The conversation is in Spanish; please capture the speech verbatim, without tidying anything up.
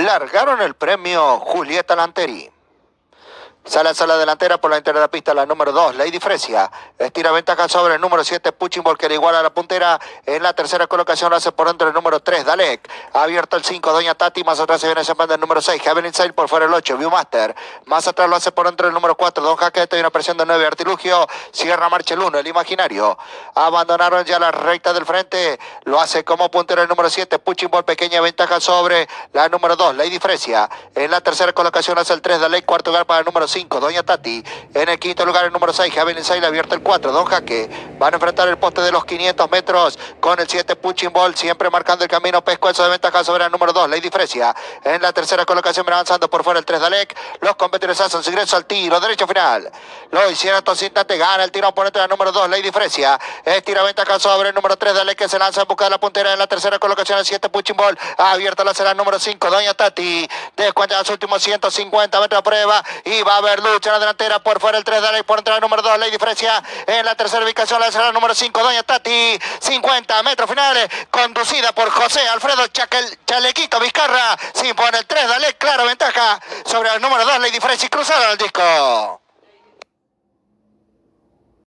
largaron el premio Julieta Lanteri. Sale hacia la delantera por la interior de la pista la número dos, Lady Fresia. Estira ventaja sobre el número siete, Pushing Ball, que le iguala a la puntera. En la tercera colocación lo hace por dentro el número tres, Dalek. Abierto el cinco, Doña Tati. Más atrás se viene ese el número seis, Heaven Inside, por fuera el ocho, Viewmaster. Más atrás lo hace por dentro el número cuatro, Don Jaquete. Y una presión de nueve, Artilugio. Cierra marcha el uno, el Imaginario. Abandonaron ya la recta del frente. Lo hace como puntero el número siete, Pushing Ball. Pequeña ventaja sobre la número dos, Lady Fresia. En la tercera colocación hace el tres, Dalek. Cuarto lugar para el número cinco, Doña Tati. En el quinto lugar el número seis, Heaven Inside, abierto el cuatro, Don Jaque. Van a enfrentar el poste de los quinientos metros con el siete, Pushing Ball, siempre marcando el camino. Pescuezo de ventaja sobre el número dos, Lady Fresia. En la tercera colocación avanzando por fuera el tres, Dalek. Los competidores hacen su ingreso al tiro derecho final. Lo hicieron estos instantes, gana el tiro oponente del número dos, Lady Fresia. Estira ventaja sobre el número tres, Dalek, que se lanza en busca de la puntera. En la tercera colocación el siete, Pushing Ball, abierta la será el número cinco, Doña Tati. Descuenta los últimos ciento cincuenta metros de prueba y va a haber lucha en la delantera. Por fuera el tres, Dalek, por entrar el número dos, Lady Fresia. En la tercera ubicación la será el número cinco, Doña Tati. cincuenta metros finales, conducida por José Alfredo Chaquel, Chalequito Vizcarra. Se impone el tres, Dalek, claro, ventaja sobre el número dos, Lady Fresia, y cruzaron el disco.